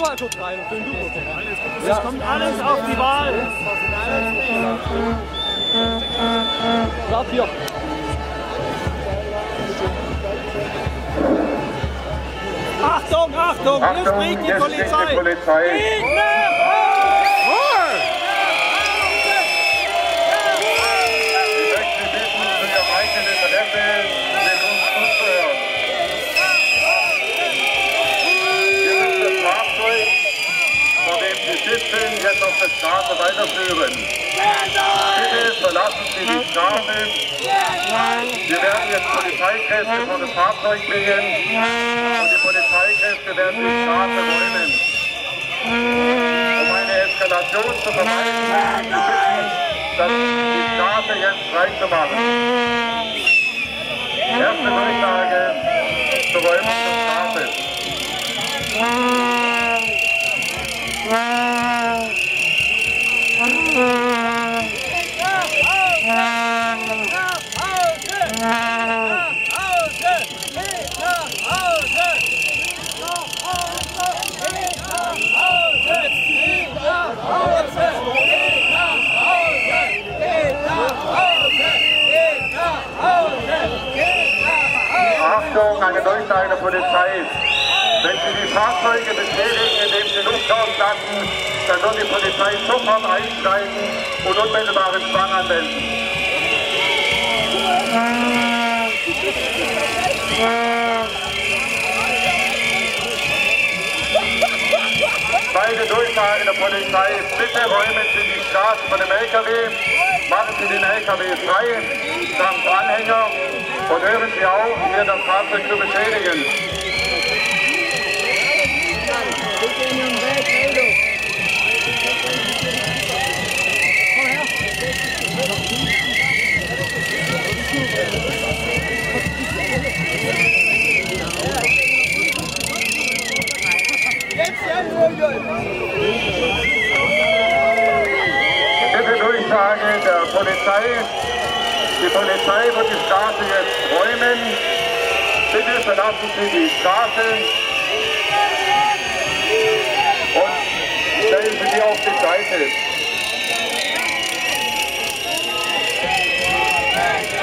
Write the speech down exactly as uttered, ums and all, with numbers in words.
mal kurz rein. Es ja. kommt alles auf die Wahl. Start hier. Achtung, Achtung, Achtung, jetzt bringt die Polizei. Die Polizei. Jetzt auf der Straße weiterführen. Bitte verlassen Sie die Straße. Wir werden jetzt Polizeikräfte vor das Fahrzeug bringen und die Polizeikräfte werden die Straße räumen. Um eine Eskalation zu vermeiden, möchte ich bitten, dass die Straße jetzt frei zu machen. Erste Durchsage zur Räumung der Straße. Achtung, eine Durchsage der Polizei. Wenn Sie die Fahrzeuge beschädigen, indem Sie Luft rauslassen, dann wird die Polizei sofort einsteigen und unmittelbaren Zwang anwenden. Zweite Durchsage der Polizei, bitte räumen Sie die Straße von dem L K W, machen Sie den L K W frei, samt Anhänger und hören Sie auf, hier das Fahrzeug zu beschädigen. Bitte Durchsage der Polizei. Die Polizei wird die Straße jetzt räumen. Bitte verlassen Sie die Straße und stellen Sie sie auf die Seite.